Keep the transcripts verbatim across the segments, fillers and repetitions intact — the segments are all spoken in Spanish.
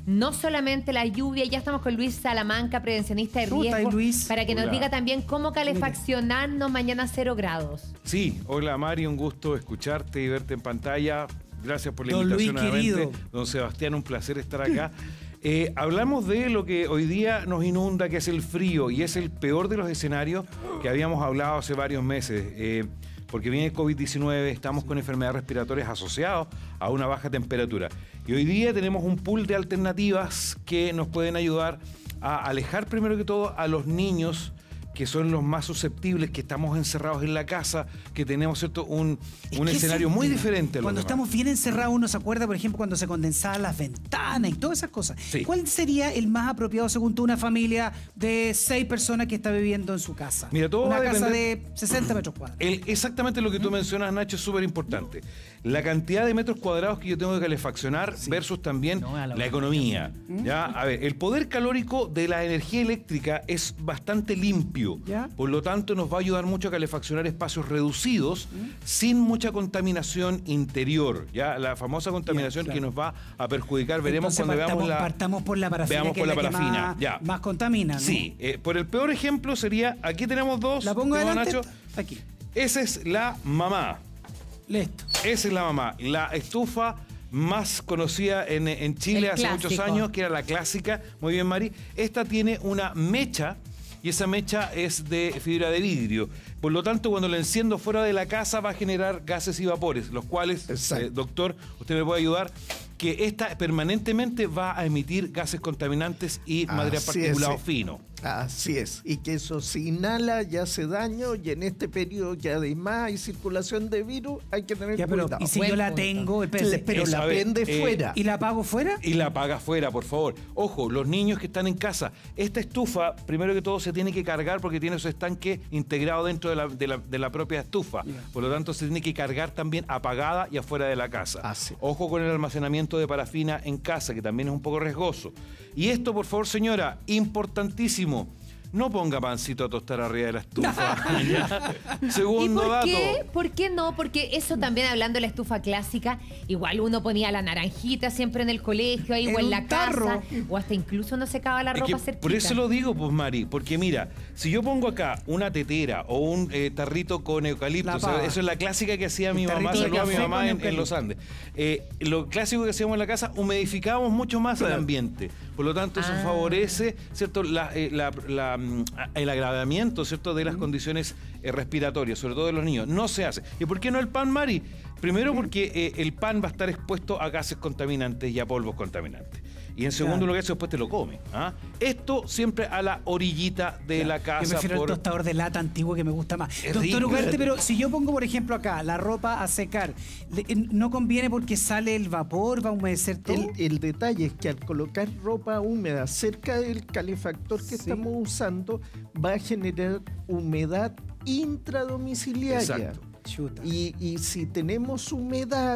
no solamente la lluvia. Ya estamos con Luis Salamanca, prevencionista de riesgo, Ruta, Luis. para que nos Hola. diga también cómo calefaccionarnos mañana a cero grados. Sí, hola Mari, un gusto escucharte y verte en pantalla. Gracias por la Don invitación Luis, nuevamente. querido. Don Sebastián, un placer estar acá. Eh, hablamos de lo que hoy día nos inunda, que es el frío, y es el peor de los escenarios que habíamos hablado hace varios meses. Eh, porque viene el COVID diecinueve, estamos con enfermedades respiratorias asociadas a una baja temperatura. Y hoy día tenemos un pool de alternativas que nos pueden ayudar a alejar primero que todo a los niños, que son los más susceptibles, que estamos encerrados en la casa, que tenemos, ¿cierto?, un, Es un que escenario ese- muy diferente a los Cuando demás. estamos bien encerrados, uno se acuerda, por ejemplo, cuando se condensaban las ventanas y todas esas cosas. Sí. ¿Cuál sería el más apropiado según tú, una familia de seis personas que está viviendo en su casa? Mira, todo Una va a casa depender- de sesenta metros cuadrados. El- exactamente lo que tú mencionas, Nacho, es súper importante. La cantidad de metros cuadrados que yo tengo que calefaccionar versus también No, a la la economía. ¿Ya? A ver, el poder calórico de la energía eléctrica es bastante limpio. ¿Ya? Por lo tanto, nos va a ayudar mucho a calefaccionar espacios reducidos sin mucha contaminación interior. ¿Ya? La famosa contaminación claro. que nos va a perjudicar. Veremos Entonces, cuando partamos, veamos la... partamos por la parafina, veamos que por es la la que parafina, más, ya. más contamina, ¿no? Sí, eh, por el peor ejemplo sería, aquí tenemos dos. ¿La pongo ¿no, adelante? Nacho? Aquí. Esa es la mamá. Listo. Esa es la mamá. La estufa más conocida en, en Chile El hace clásico. muchos años, que era la clásica. Muy bien, Mari. Esta tiene una mecha y esa mecha es de fibra de vidrio. Por lo tanto, cuando la enciendo fuera de la casa va a generar gases y vapores, los cuales, Exacto. eh, doctor, usted me puede ayudar, que esta permanentemente va a emitir gases contaminantes y material Así es, particulado sí. fino. Así es, y que eso se inhala y hace daño, y en este periodo que además hay circulación de virus, hay que tener Ya, pero, cuidado. y si Buen yo la punto. tengo, espérate, Pero Eso, la a ver, prende eh, fuera. ¿y la apago fuera? Y la apaga afuera, por favor. Ojo, los niños que están en casa, esta estufa, primero que todo, se tiene que cargar porque tiene su estanque integrado dentro de la, de la- de la propia estufa. Por lo tanto, se tiene que cargar también apagada y afuera de la casa. Así. Ojo con el almacenamiento de parafina en casa, que también es un poco riesgoso. Y esto, por favor, señora, importantísimo. No ponga pancito a tostar arriba de la estufa. ¿Ya? ¿Y Segundo por dato. qué? ¿Por qué no? Porque eso también, hablando de la estufa clásica, igual uno ponía la naranjita siempre en el colegio, ahí o En en un la tarro. casa, o hasta incluso uno secaba la Es ropa que cerquita. por eso lo digo, pues Mari, porque mira, si yo pongo acá una tetera o un eh, tarrito con eucalipto, La o sea, pava. eso es la clásica que hacía El mi mamá, tarrito de saludo a mi café mamá con en, en eucalipto. los Andes. Eh, lo clásico que hacíamos en la casa, humidificábamos mucho más el Claro. ambiente. Por lo tanto, eso Ah. favorece, ¿cierto?, la, eh, la- la, mm, el agravamiento, ¿cierto?, de las condiciones eh, respiratorias, sobre todo de los niños. No se hace. ¿Y por qué no el pan, Mari? Primero porque eh, el pan va a estar expuesto a gases contaminantes y a polvos contaminantes. Y en segundo Claro. lugar, eso después te lo come. ¿Ah? Esto siempre a la orillita de la casa. Yo prefiero por- el tostador de lata antiguo que me gusta más. Es Doctor rico. Ugarte, pero si yo pongo, por ejemplo, acá la ropa a secar, le- eh, ¿no conviene porque sale el vapor, va a humedecer todo? El, el detalle es que al colocar ropa húmeda cerca del calefactor que Sí. estamos usando, va a generar humedad intradomiciliaria. Exacto. Chuta. Y, y si tenemos humedad,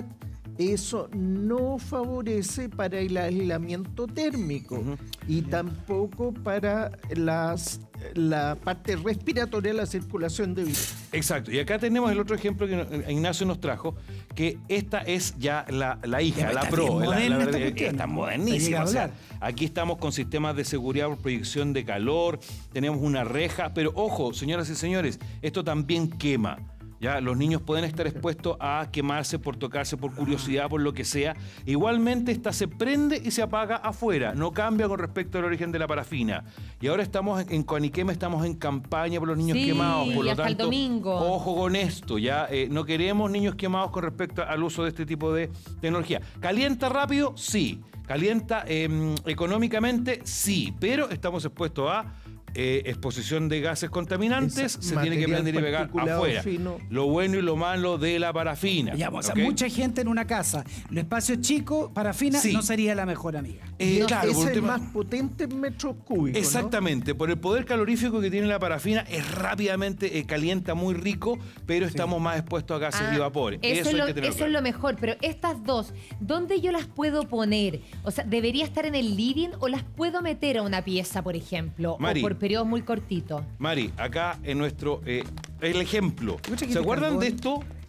eso no favorece para el aislamiento térmico Ujú. y tampoco para las, la parte respiratoria, la circulación de virus. Exacto. Y acá tenemos el otro ejemplo que no- Ignacio nos trajo, que esta es ya la, la hija, Ya, la está pro. bien la- la moderna verdad esta que cuestión. está Te modernísima. llega a O sea, hablar. aquí estamos con sistemas de seguridad por proyección de calor, tenemos una reja, pero ojo, señoras y señores, esto también quema. Ya, los niños pueden estar expuestos a quemarse por tocarse, por curiosidad, por lo que sea. Igualmente, esta se prende y se apaga afuera. No cambia con respecto al origen de la parafina. Y ahora estamos en, en Coaniquema, estamos en campaña por los niños Sí, quemados. Por y lo hasta el tanto, domingo. ojo con esto. Ya, Eh, no queremos niños quemados con respecto al uso de este tipo de tecnología. ¿Calienta rápido? Sí. ¿Calienta eh, económicamente? Sí. Pero estamos expuestos a eh, exposición de gases contaminantes, Esa- se tiene que material prender y pegar particulado afuera. fino. Lo bueno y lo malo de la parafina. Ya, o sea, ¿ok? mucha gente en una casa, los espacios chicos, parafina, Sí. no sería la mejor amiga. Eh, No, claro, es por un el tema- más potente en metros cúbicos, ¿no? Exactamente, por el poder calorífico que tiene la parafina, es rápidamente, eh, calienta muy rico, pero estamos más expuestos a gases Ah, y vapores. Eso, Eso, es, hay lo, que tenerlo eso claro. es lo mejor, pero estas dos, ¿dónde yo las puedo poner? O sea, ¿debería estar en el living o las puedo meter a una pieza, por ejemplo? Mari. O por periodos muy cortitos. Mari, acá en nuestro, eh, el ejemplo. Escucha que ¿Se te acuerdan carbón. de esto?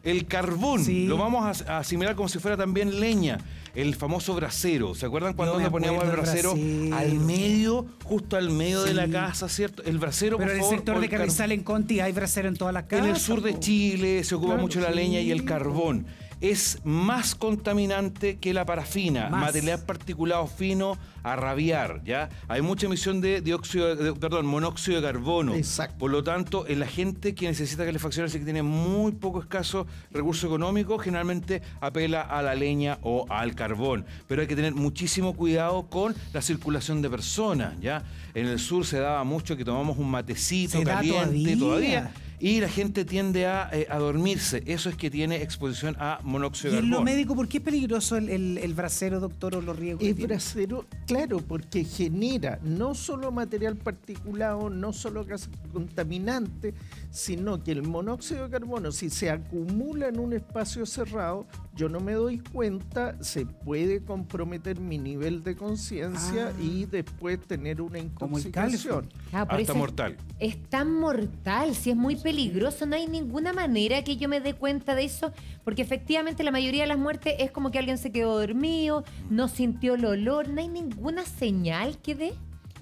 El carbón, Sí. lo vamos a, a asimilar como si fuera también leña. El famoso brasero. ¿Se acuerdan cuando Yo me nos poníamos el acuerdo del brasero, brasero. al medio, justo al medio de la Sí. casa, ¿cierto? El brasero, Pero por en el favor, sector o de el car- Carrizal en Conti hay brasero en todas las casas. En el sur de po. Chile se ocupa Claro, mucho la leña y el sí. carbón. Es más contaminante que la parafina, Más. material particulado fino a rabiar, ¿ya? Hay mucha emisión de dióxido, de- perdón, monóxido de carbono. Exacto. Por lo tanto, en la gente que necesita calefacción, así que tiene muy poco escaso recurso económico, generalmente apela a la leña o al carbón. Pero hay que tener muchísimo cuidado con la circulación de personas, ¿ya? En el sur se daba mucho que tomamos un matecito Se da caliente todavía. y la gente tiende a, eh, a dormirse. Eso es que tiene exposición a monóxido Y de en lo carbono. médico, ¿por qué es peligroso el, el, el brasero, doctor, o los riesgos? que Es tiene? brasero, claro, porque genera no solo material particulado, no solo gas contaminante, sino que el monóxido de carbono, si se acumula en un espacio cerrado, yo no me doy cuenta, se puede comprometer mi nivel de conciencia Ah. y después tener una Como el intoxicación. Ah, por Hasta eso es- mortal. Es tan mortal, si es muy peligroso, no hay ninguna manera que yo me dé cuenta de eso, porque efectivamente la mayoría de las muertes es como que alguien se quedó dormido, no sintió el olor, no hay ninguna señal que dé.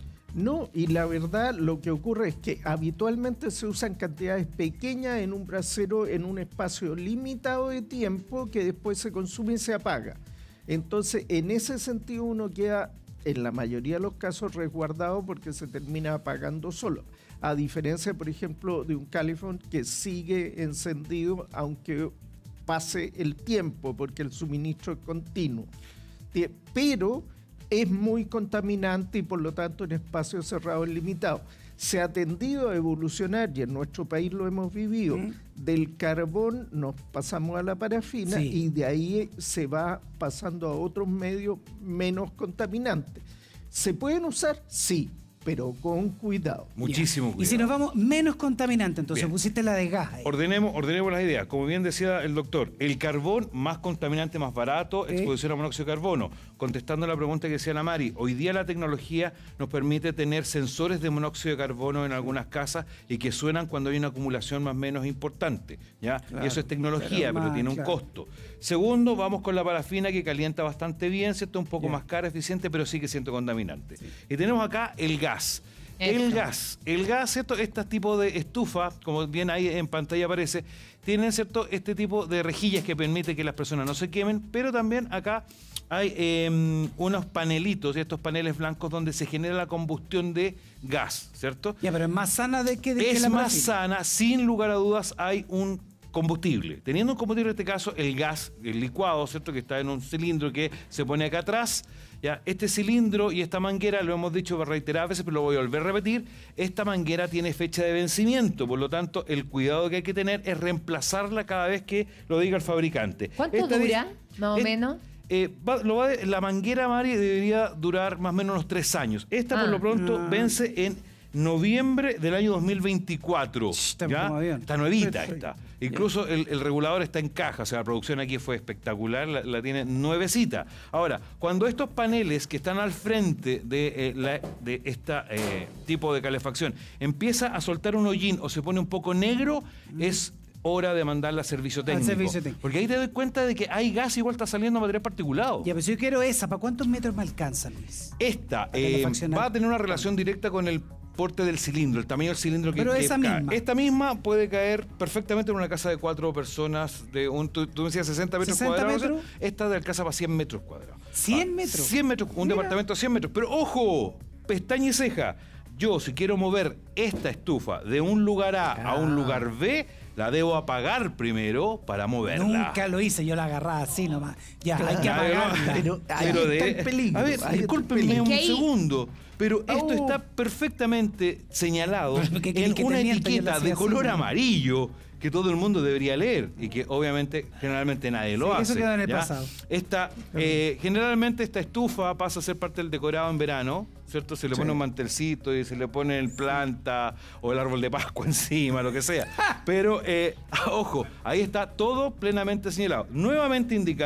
No, y la verdad lo que ocurre es que habitualmente se usan cantidades pequeñas en un brasero en un espacio limitado de tiempo que después se consume y se apaga. Entonces, en ese sentido uno queda, en la mayoría de los casos, resguardado porque se termina apagando solo. A diferencia, por ejemplo, de un calefón que sigue encendido aunque pase el tiempo porque el suministro es continuo. Tie- Pero es muy contaminante y por lo tanto en espacios cerrados es limitado. Se ha tendido a evolucionar, y en nuestro país lo hemos vivido, ¿Mm? del carbón nos pasamos a la parafina Sí. y de ahí se va pasando a otros medios menos contaminantes. ¿Se pueden usar? Sí, pero con cuidado. Muchísimo Ya. cuidado. Y si nos vamos menos contaminante, entonces Bien. pusiste la de gas. ahí. Ordenemos, ordenemos las ideas. Como bien decía el doctor, el carbón más contaminante, más barato, Sí. exposición a monóxido de carbono. Contestando la pregunta que decía Ana Mari, hoy día la tecnología nos permite tener sensores de monóxido de carbono en algunas casas y que suenan cuando hay una acumulación más o menos importante, ¿ya? Claro, y eso es tecnología, claro, pero más, tiene un claro. costo. Segundo, vamos con la parafina que calienta bastante bien, ¿cierto? Un poco Ya. más cara, eficiente, pero sigue siendo contaminante. Y tenemos acá el gas. El Eso. gas, el gas, ¿cierto? Este tipo de estufa, como bien ahí en pantalla aparece, tienen, ¿cierto? Este tipo de rejillas que permite que las personas no se quemen, pero también acá hay eh, unos panelitos, estos paneles blancos donde se genera la combustión de gas, ¿cierto? Ya, pero es más sana de que, de que Es la más parafina. sana, sin lugar a dudas, hay un combustible. Teniendo un combustible, en este caso, el gas, el licuado, ¿cierto? Que está en un cilindro que se pone acá atrás. Ya, este cilindro y esta manguera, lo hemos dicho reiteradas veces, pero lo voy a volver a repetir, esta manguera tiene fecha de vencimiento, por lo tanto, el cuidado que hay que tener es reemplazarla cada vez que lo diga el fabricante. ¿Cuánto Esta dura, dice- más o es- menos? eh, va- lo va de- la manguera, Mari, debería durar más o menos unos tres años. Esta, por Ah. lo pronto, Ah. vence en noviembre del año dos mil veinticuatro. Está ¿ya? como avión. Está nuevita Perfecto. esta. Incluso el, el regulador está en caja, o sea, la producción aquí fue espectacular, la, la tiene nuevecita. Ahora, cuando estos paneles que están al frente de, eh, la- de este tipo de calefacción empieza a soltar un hollín o se pone un poco negro, es hora de mandarla a servicio técnico. servicio técnico. Porque ahí te das cuenta de que hay gas, igual está saliendo material particulado. Ya, pero si yo quiero esa, ¿para cuántos metros me alcanza, Luis? Esta Para eh, calefaccionar. va a tener una relación directa con el porte del cilindro, el tamaño del cilindro que, Pero que esa cae. misma. Esta misma puede caer perfectamente en una casa de cuatro personas, de un, tú, tú me decías sesenta metros ¿sesenta cuadrados. metros? Esta de alcanza para cien metros cuadrados. ¿cien Ah, metros? cien metros, un Mira. departamento de cien metros. Pero ojo, pestaña y ceja. Yo, si quiero mover esta estufa de un lugar A a un Ah. lugar B, la debo apagar primero para moverla. Nunca lo hice, yo la agarraba así nomás. Ya, hay que Claro, apagarla. Pero ahí Pero está de- el peligro. A ver, ahí está el discúlpenme peligro. un Que ahí- segundo, pero esto Oh. está perfectamente señalado Pero ¿qué querés en que una te mienta? Yo lo etiqueta hacía de así, color ¿no? amarillo que todo el mundo debería leer y que obviamente generalmente nadie lo Sí, hace. eso quedó en el ¿ya? pasado. Esta, eh, generalmente esta estufa pasa a ser parte del decorado en verano, ¿cierto? Se le pone un mantelcito y se le pone el planta o el árbol de Pascua encima, lo que sea. Pero, eh, ojo, ahí está todo plenamente señalado. Nuevamente indicar,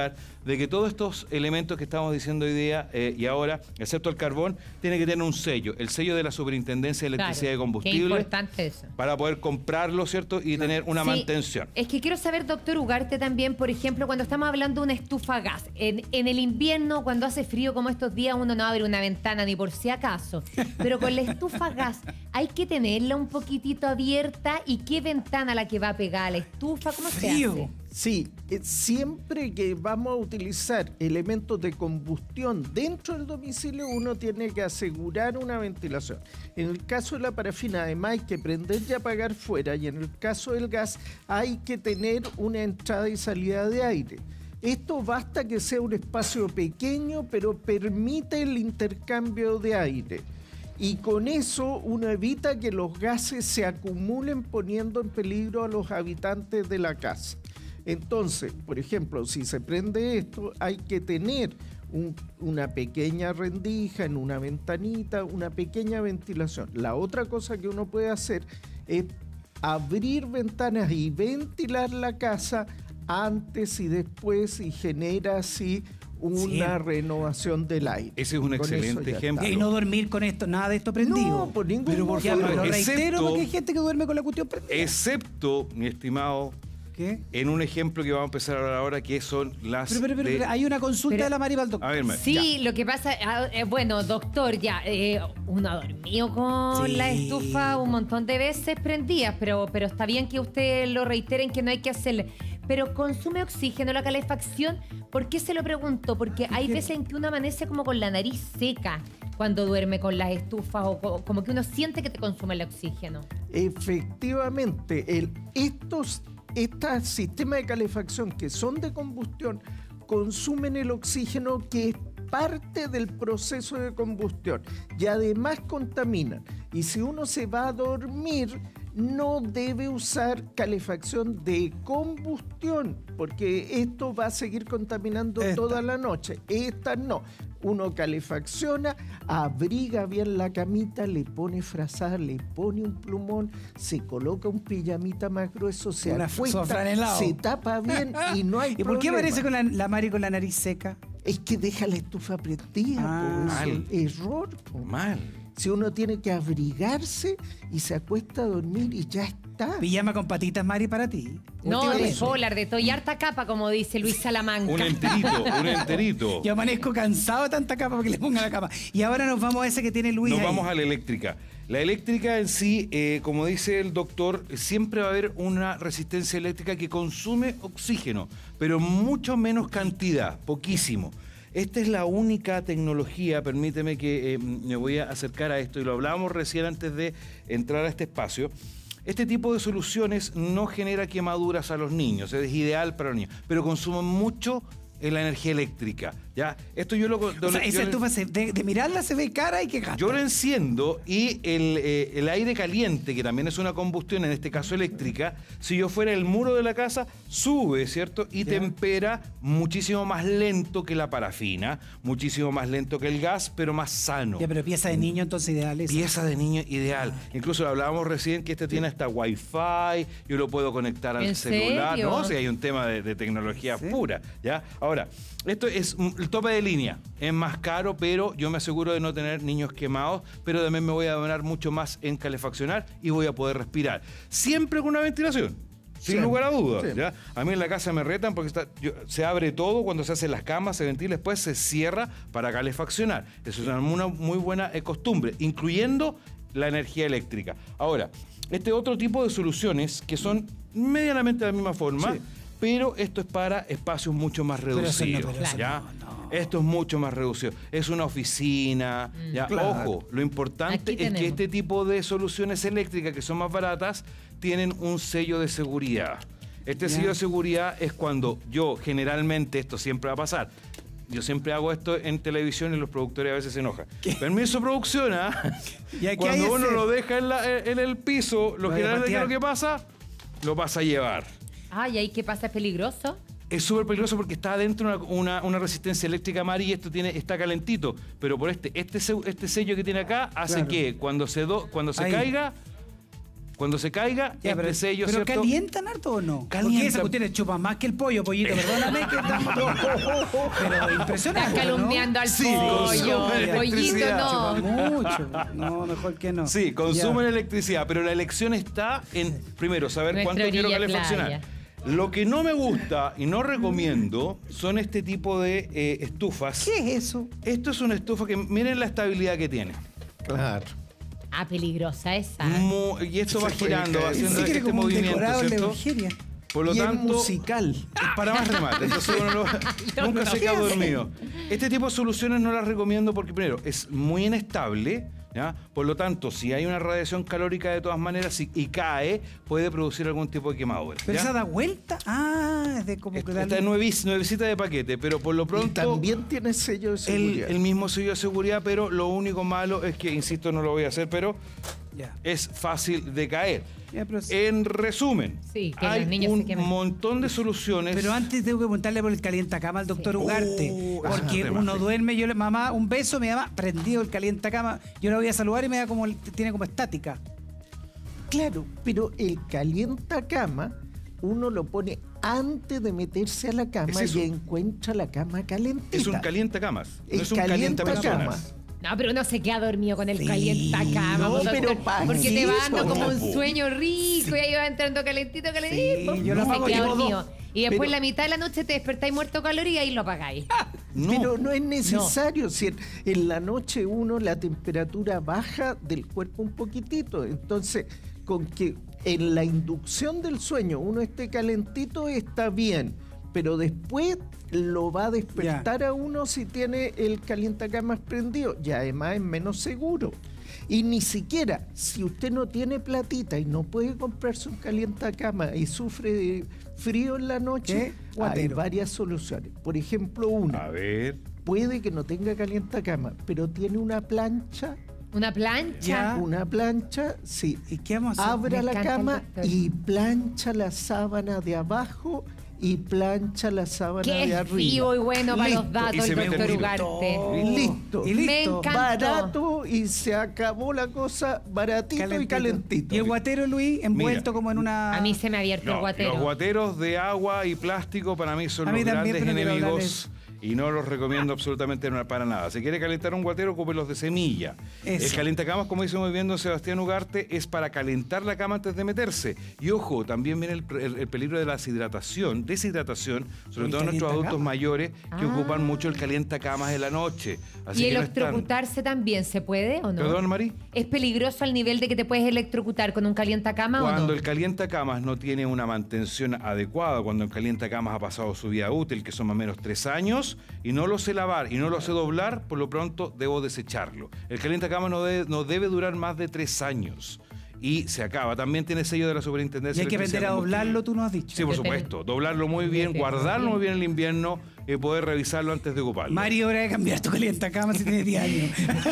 de que todos estos elementos que estamos diciendo hoy día eh, y ahora, excepto el carbón, tienen que tener un sello, el sello de la Superintendencia de Electricidad Claro, y Combustible. qué importante eso. Para poder comprarlo, ¿cierto? Y tener una Sí, mantención. Es que quiero saber, doctor Ugarte, también, por ejemplo, cuando estamos hablando de una estufa a gas. En, en el invierno, cuando hace frío como estos días, uno no abre una ventana ni por si acaso. Pero con la estufa a gas hay que tenerla un poquitito abierta. ¿Y qué ventana la que va a pegar a la estufa? ¿Cómo Frío. se hace? Sí, eh, siempre que vamos a utilizar elementos de combustión dentro del domicilio, uno tiene que asegurar una ventilación. En el caso de la parafina, además, hay que prender y apagar fuera, y en el caso del gas hay que tener una entrada y salida de aire. Esto basta que sea un espacio pequeño, pero permite el intercambio de aire. Y con eso uno evita que los gases se acumulen poniendo en peligro a los habitantes de la casa. Entonces, por ejemplo, si se prende esto, hay que tener un, una pequeña rendija en una ventanita, una pequeña ventilación. La otra cosa que uno puede hacer es abrir ventanas y ventilar la casa antes y después, y genera así una Sí. renovación del aire. Ese es un Con excelente eso ya ejemplo. está. Y no dormir con esto, nada de esto prendido. No, por ningún Pero por Ya, motivo. pero lo Excepto- reitero porque hay gente que duerme con la cuestión prendida. Excepto, mi estimado, ¿Qué? en un ejemplo que vamos a empezar a hablar ahora, que son las... Pero, pero, pero, de- pero hay una consulta Pero- de la Maribel, doctor. A ver, Mar- Sí, lo que pasa, ah, eh, bueno, doctor, ya, eh, uno ha dormido con Sí. la estufa un montón de veces prendidas, pero, pero está bien que usted lo reiteren que no hay que hacerle. Pero consume oxígeno la calefacción. ¿Por qué se lo pregunto? Porque hay veces en que uno amanece como con la nariz seca cuando duerme con las estufas, o co- como que uno siente que te consume el oxígeno. Efectivamente, el, estos, estos sistemas de calefacción que son de combustión consumen el oxígeno, que es parte del proceso de combustión, y además contaminan. Y si uno se va a dormir, no debe usar calefacción de combustión, porque esto va a seguir contaminando Esta. toda la noche. Esta no. Uno calefacciona, abriga bien la camita, le pone frazada, le pone un plumón, se coloca un pijamita más grueso, se Una acuesta, sofranelado. se tapa bien y no hay ¿Y por qué problema. aparece con la, la Mari con la nariz seca? Es que deja la estufa prendida, Ah, po, eso, mal. error. po. Mal. Si uno tiene que abrigarse y se acuesta a dormir y ya está. Pijama con patitas, Mari, para ti. No, Última de vez. polar, de todo y harta capa, como dice Luis Salamanca. Un enterito, un enterito. Yo amanezco cansado de tanta capa porque le ponga la capa. Y ahora nos vamos a ese que tiene Luis Nos ahí. vamos a la eléctrica. La eléctrica en sí, eh, como dice el doctor, siempre va a haber una resistencia eléctrica que consume oxígeno, pero mucho menos cantidad, poquísimo. Esta es la única tecnología, permíteme que eh, me voy a acercar a esto, y lo hablábamos recién antes de entrar a este espacio. Este tipo de soluciones no genera quemaduras a los niños, es ideal para los niños, pero consumen mucho en la energía eléctrica. ¿Ya? Esto yo lo... O sea, esa yo- estufa se- de, de mirarla se ve cara y que gasta. yo lo enciendo y el, eh, el aire caliente, que también es una combustión, en este caso eléctrica, si yo fuera el muro de la casa, sube, ¿cierto? Y Ya. tempera muchísimo más lento que la parafina, muchísimo más lento que el gas, pero más sano. Ya, pero pieza de niño, entonces ideal esa. Pieza de niño ideal. Incluso lo hablábamos recién que este tiene hasta Wi-Fi, yo lo puedo conectar al ¿En celular. serio? No, o sea, hay un tema de, de tecnología ¿Sí? pura. ¿Ya? Ahora, esto es un- el tope de línea. Es más caro, pero yo me aseguro de no tener niños quemados, pero también me voy a demorar mucho más en calefaccionar y voy a poder respirar. Siempre con una ventilación. Sin Siempre, lugar a dudas. siempre. ¿Ya? A mí en la casa me retan porque está- yo- se abre todo cuando se hacen las camas, se ventila, después se cierra para calefaccionar. Eso es una, una muy buena eh, costumbre, incluyendo la energía eléctrica. Ahora, este otro tipo de soluciones que son medianamente de la misma forma, Sí. pero esto es para espacios mucho más Pero eso no, reducidos. pero eso ¿ya? no, no. Esto es mucho más reducido. Es una oficina. ¿ya? Claro. Ojo, lo importante Aquí es que tenemos. este tipo de soluciones eléctricas que son más baratas tienen un sello de seguridad. Este Ya. sello de seguridad es cuando yo, generalmente, esto siempre va a pasar. Yo siempre hago esto en televisión y los productores a veces se enojan. Permiso, producción, ¿ah? ¿Y aquí hay Cuando uno ese? lo deja en, la- en el piso, lo Vaya a generalmente, ¿qué es lo patear. que pasa? Lo pasa a llevar. Ay, ¿ahí qué pasa? ¿Es peligroso? Es súper peligroso porque está adentro una, una, una resistencia eléctrica amarilla y esto tiene, está calentito. Pero por este, este, se- este sello que tiene acá hace Claro. que cuando se, do, cuando se Ahí. caiga, Cuando se caiga, Ya, este pero, sello, pero ¿cierto? ¿calientan harto o no? Porque Calientan. esa cuestión chupa más que el pollo, pollito, perdóname que estamos... Pero impresionante, Estás calumniando al Sí, pollo. consume Pollito electricidad. no. Chupa mucho. No, mejor que no. Sí, consumen Ya. electricidad, pero la elección está en, primero, saber Nuestra cuánto quiero orilla calefaccionar. playa. Lo que no me gusta y no recomiendo son este tipo de eh, estufas. ¿Qué es eso? Esto es una estufa que, miren la estabilidad que tiene. Claro. Ah, peligrosa esa. Mu- y esto va Se puede girando, va caer. haciendo Sí, que era este como un movimiento, decorado en la ¿cierto? Eugenia. Por lo y tanto, es musical. es para más remate, entonces uno no- nunca se queda dormido. Este tipo de soluciones no las recomiendo porque, primero, es muy inestable, ¿ya? Por lo tanto, si hay una radiación calórica de todas maneras y, y cae, puede producir algún tipo de quemadura. ¿Pero ¿ya? esa da vuelta? Ah, es de como que Esta darle- es nuevis- nuevecita de paquete, pero por lo Y pronto también tiene sello de el, seguridad. el mismo sello de seguridad, pero lo único malo es que, insisto, no lo voy a hacer, pero Ya. es fácil de caer. Ya, pero, En resumen, Sí, que hay los niños se un quemen. montón de soluciones. pero antes tengo que preguntarle por el calientacama al doctor Ugarte. Oh, porque ah, uno tema, sí. duerme, yo le mamá, un beso, me llama prendido el calientacama. Yo lo voy a saludar y me da como, tiene como estática. Claro, pero el calientacama uno lo pone antes de meterse a la cama Es eso. y encuentra la cama calentita. es un calientacamas, no El es un calienta calientacama. personas. No, pero uno se queda dormido con el Sí, calientacama. no, doctor, pero pa' porque te va eso, dando como un no, po. sueño rico y ahí va entrando calentito, calentito. Sí, yo lo y se apago queda yo dormido. Y después Pero- la mitad de la noche te despertáis muerto calor y ahí lo apagáis. No, Pero no es necesario. Si en, en la noche uno la temperatura baja del cuerpo un poquitito. Entonces, con que en la inducción del sueño uno esté calentito está bien. Pero después lo va a despertar a uno si tiene el calientacamas prendido. Y además es menos seguro. Y ni siquiera, si usted no tiene platita y no puede comprarse un calientacama y sufre de frío en la noche, ¿Qué? hay Guatero. varias soluciones. Por ejemplo, una. a ver, Puede que no tenga calientacama, pero tiene una plancha, Una plancha. Ya. una plancha, sí. ¿Y qué vamos a hacer? Abra Me la encanta el cama doctor. y plancha la sábana de abajo y plancha la sábana Qué de arriba. vivo y bueno para los Listo. Y datos, se el mete doctor el Ugarte. Oh, Listo. Y Me listo. encanta. Barato y se acabó la cosa, baratito y calentito. ¿Y el guatero, Luis, envuelto Mira. como en una... A mí se me ha abierto el no, guatero. los guateros de agua y plástico para mí son A mí los también, grandes pero no quiero hablar de enemigos y no los recomiendo absolutamente na- para nada. Si quiere calentar un guatero, ocupe los de semilla. Eso. El calentacamas, como dice muy bien don Sebastián Ugarte, es para calentar la cama antes de meterse. Y ojo, también viene el, el- el peligro de la deshidratación, deshidratación, sobre ¿El todo en nuestros calientacamas? adultos mayores que Ah. ocupan mucho el calientacamas en la noche. Así ¿Y que no están- electrocutarse también se puede o no? Perdón, Mari. ¿Es peligroso al nivel de que te puedes electrocutar con un calientacama o Cuando no? el calientacamas no tiene una mantención adecuada, cuando el calientacamas ha pasado su vida útil, que son más o menos tres años, y no lo sé lavar y no lo sé doblar, por lo pronto debo desecharlo. El calientacamas no debe, no debe durar más de tres años y se acaba. También tiene sello de la Y Superintendencia. hay que de aprender a Electricidad y doblarlo, Combustible. tú nos has dicho. Sí, por Depende. supuesto. Doblarlo muy bien, Depende. guardarlo muy bien en el invierno y poder revisarlo antes de ocuparlo. Mari, hora de cambiar tu calientacama si tienes diez años.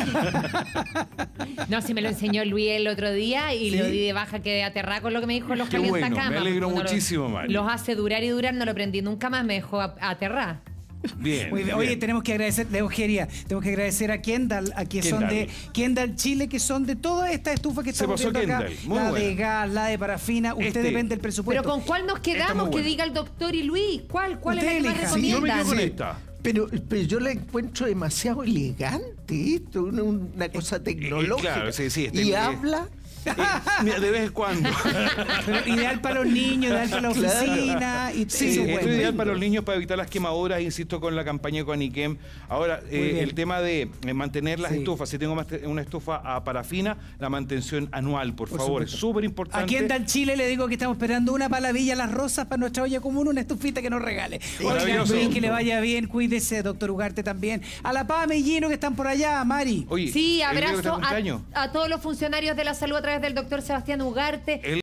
No, si me lo enseñó Luis el otro día y ¿Sí? lo di de baja, quedé aterrada con lo que me dijo los Qué bueno, calientacamas. me alegro Uno lo- muchísimo, Mari. Los hace durar y durar, no lo prendí nunca más, me dejó a- aterrada. Bien. Muy bien. bien. Oye, tenemos que agradecer, de Ojería, tenemos que agradecer a Kendall, a que son de Kendall. Kendall Chile, que son de todas estas estufas que Se estamos pasó viendo acá. Kendall, muy la de buena. gas, la de parafina, usted Este. depende del presupuesto. Pero ¿con cuál nos Está quedamos? muy Que buena. diga el doctor y Luis. ¿Cuál? ¿Cuál es la Usted que más elija. Sí, yo me quedo recomiendan? con Sí. esta. Pero, pero yo la encuentro demasiado elegante, esto, una, una cosa tecnológica. claro, sí, sí, este- y eh, habla. Eh, mira, de vez en cuando. Pero ideal para los niños, ideal para la Claro. oficina. Y Sí, eso, esto bueno. es ideal para los niños para evitar las quemaduras, insisto, con la campaña de Coaniquem. Ahora, eh, bien. el tema de eh, mantener las Sí. estufas, si tengo más te- una estufa a parafina, la mantención anual, por, Por favor, supuesto. es súper A importante. Kendall Chile le digo que estamos esperando una palavilla Las Rosas para nuestra olla común, una estufita que nos regale. Oiga, Maravilloso. Luis, que le vaya bien, cuídese, doctor Ugarte también. A la Pame y Gino que están por allá, Mari. Oye, Sí, el día que abrazo te cumpleaños. a, a todos los funcionarios de la salud a través del doctor Sebastián Ugarte. El